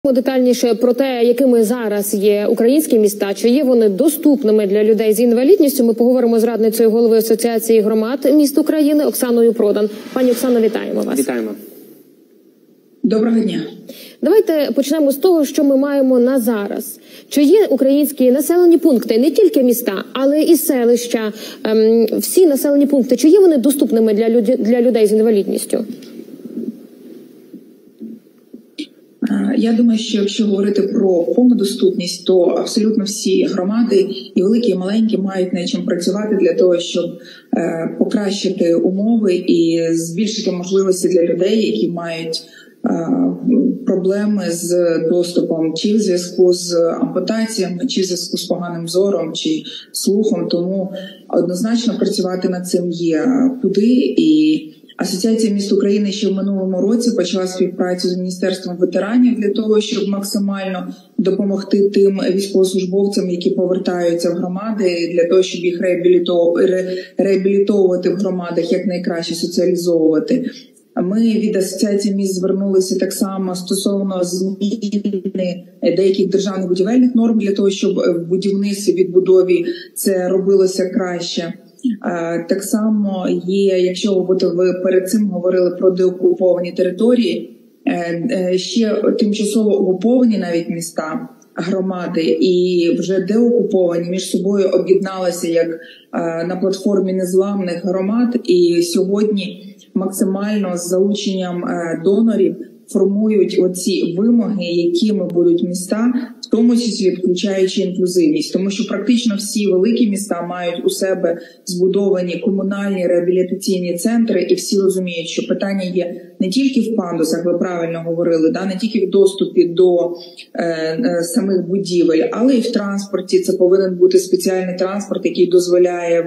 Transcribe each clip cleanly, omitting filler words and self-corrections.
Детальніше про те, якими зараз є українські міста, чи є вони доступними для людей з інвалідністю, ми поговоримо з радницею голови Асоціації громад міст України Оксаною Продан. Пані Оксано, вітаємо вас. Вітаємо. Доброго дня. Давайте почнемо з того, що ми маємо на зараз. Чи є українські населені пункти, не тільки міста, але і селища, всі населені пункти, чи є вони доступними для людей з інвалідністю? Я думаю, що якщо говорити про повну доступність, то абсолютно всі громади, і великі, і маленькі, мають над чим працювати для того, щоб покращити умови і збільшити можливості для людей, які мають проблеми з доступом, чи в зв'язку з ампутаціями, чи в зв'язку з поганим зором, чи слухом. Тому однозначно працювати над цим є куди. І Асоціація міст України ще в минулому році почала співпрацю з Міністерством ветеранів для того, щоб максимально допомогти тим військовослужбовцям, які повертаються в громади, для того, щоб їх реабілітовувати в громадах, як найкраще соціалізовувати. Ми від Асоціації міст звернулися так само стосовно зміни деяких державних будівельних норм для того, щоб в будівництві, відбудові це робилося краще. Так само є, якщо ви перед цим говорили про деокуповані території, ще тимчасово окуповані навіть міста, громади і вже деокуповані між собою об'єдналися як на платформі незламних громад, і сьогодні максимально з залученням донорів формують оці вимоги, якими будуть міста, в тому числі включаючи інклюзивність. Тому що практично всі великі міста мають у себе збудовані комунальні реабілітаційні центри, і всі розуміють, що питання є не тільки в пандусах, ви правильно говорили, да, не тільки в доступі до самих будівель, але і в транспорті. Це повинен бути спеціальний транспорт, який дозволяє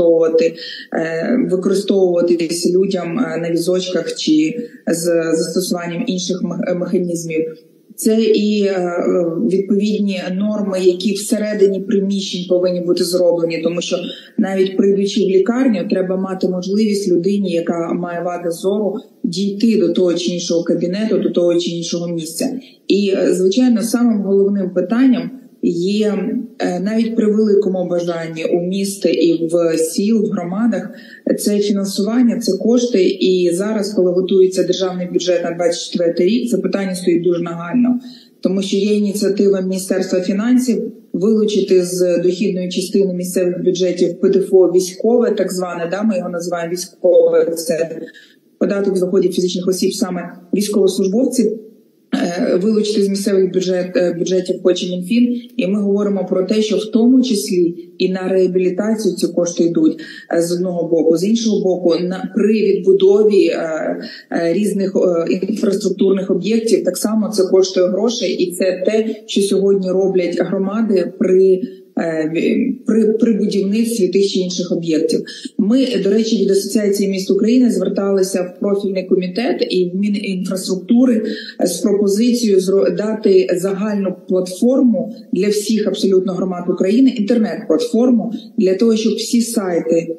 використовуватись людям на візочках чи з застосуванням інших механізмів. Це і відповідні норми, які всередині приміщень повинні бути зроблені, тому що навіть прийдучи в лікарню, треба мати можливість людині, яка має вади зору, дійти до того чи іншого кабінету, до того чи іншого місця. І, звичайно, самим головним питанням є навіть при великому бажанні у міста і в сіл, в громадах, це фінансування, це кошти. І зараз, коли готується державний бюджет на 2024 рік, це питання стоїть дуже нагально. Тому що є ініціатива Міністерства фінансів вилучити з дохідної частини місцевих бюджетів ПДФО військове, так зване, да, ми його називаємо військове, це податок з доходів фізичних осіб, саме військовослужбовців, вилучити з місцевих бюджетів хоче Мінфін, і ми говоримо про те, що в тому числі і на реабілітацію ці кошти йдуть з одного боку. З іншого боку, при відбудові різних інфраструктурних об'єктів так само це коштує грошей, і це те, що сьогодні роблять громади при будівництві тих чи інших об'єктів. Ми, до речі, від Асоціації міст України зверталися в профільний комітет і в Мінінфраструктури з пропозицією дати загальну платформу для всіх абсолютно громад України, інтернет-платформу, для того, щоб всі сайти,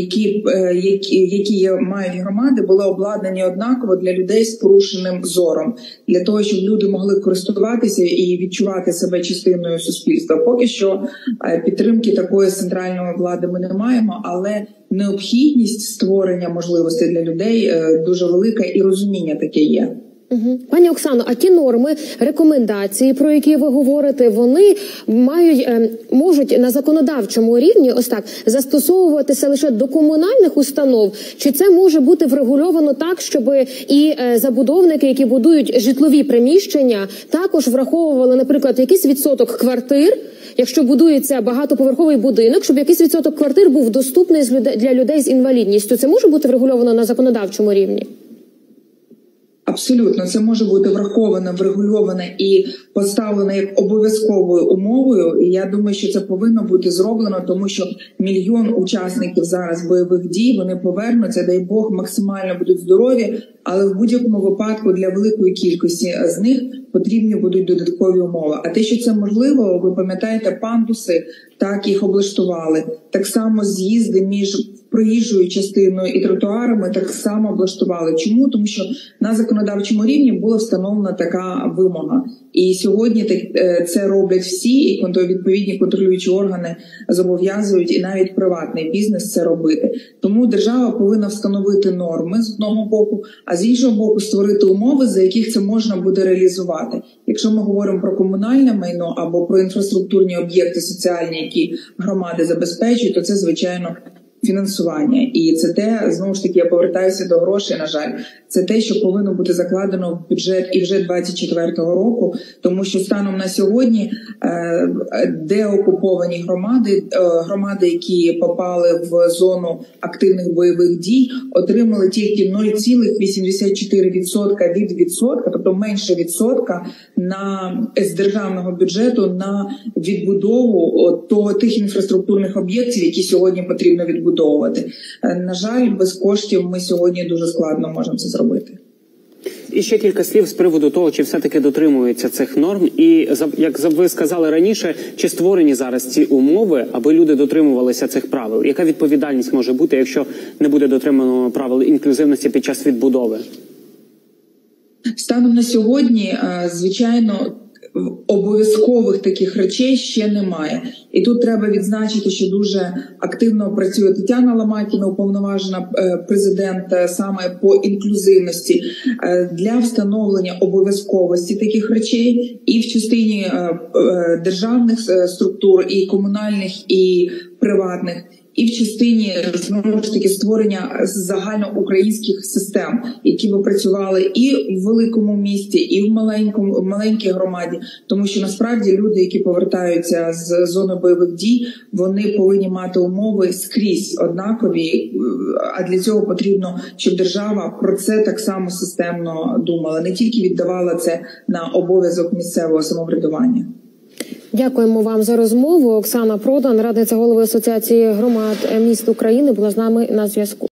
які мають громади, були обладнані однаково для людей з порушеним зором, для того, щоб люди могли користуватися і відчувати себе частиною суспільства. Поки що підтримки такої з центральної влади ми не маємо, але необхідність створення можливостей для людей дуже велика, і розуміння таке є. Пані Оксано, а ті норми, рекомендації, про які ви говорите, вони можуть на законодавчому рівні ось так застосовуватися лише до комунальних установ? Чи це може бути врегульовано так, щоб і забудовники, які будують житлові приміщення, також враховували, наприклад, якийсь відсоток квартир, якщо будується багатоповерховий будинок, щоб якийсь відсоток квартир був доступний для людей з інвалідністю? Це може бути врегульовано на законодавчому рівні? Абсолютно, це може бути враховано, врегульовано і поставлено як обов'язковою умовою. І я думаю, що це повинно бути зроблено, тому що 1 мільйон учасників зараз бойових дій, вони повернуться, дай Бог, максимально будуть здорові, але в будь-якому випадку для великої кількості з них потрібні будуть додаткові умови. А те, що це можливо, ви пам'ятаєте, пандуси, так їх облаштували. Так само з'їзди між проїжджою частиною і тротуарами так само облаштували. Чому? Тому що на законодавчому рівні була встановлена така вимога. І сьогодні це роблять всі, і відповідні контролюючі органи зобов'язують, і навіть приватний бізнес це робити. Тому держава повинна встановити норми з одного боку, а з іншого боку створити умови, за яких це можна буде реалізувати. Якщо ми говоримо про комунальне майно або про інфраструктурні об'єкти соціальні, які громади забезпечують, то це, звичайно, фінансування. І це те, знову ж таки, я повертаюся до грошей, на жаль, це те, що повинно бути закладено в бюджет і вже 24-го року, тому що станом на сьогодні деокуповані громади, які попали в зону активних бойових дій, отримали тільки 0,84% від відсотка, тобто менше відсотка з державного бюджету на відбудову тих інфраструктурних об'єктів, які сьогодні потрібно відбудовувати. На жаль, без коштів ми сьогодні дуже складно можемо це зробити. І ще кілька слів з приводу того, чи все-таки дотримуються цих норм. І, як ви сказали раніше, чи створені зараз ці умови, аби люди дотримувалися цих правил? Яка відповідальність може бути, якщо не буде дотримано правил інклюзивності під час відбудови? Станом на сьогодні, звичайно, обов'язкових таких речей ще немає. І тут треба відзначити, що дуже активно працює Тетяна Ламакіна, уповноважена президента саме по інклюзивності, для встановлення обов'язковості таких речей і в частині державних структур, і комунальних, і приватних, і в частині, знову ж таки, створення загальноукраїнських систем, які би працювали і в великому місті, і в маленькій громаді. Тому що, насправді, люди, які повертаються з зони бойових дій, вони повинні мати умови скрізь однакові, а для цього потрібно, щоб держава про це так само системно думала, не тільки віддавала це на обов'язок місцевого самоврядування. Дякуємо вам за розмову. Оксана Продан, радниця голови Асоціації громад міст України, була з нами на зв'язку.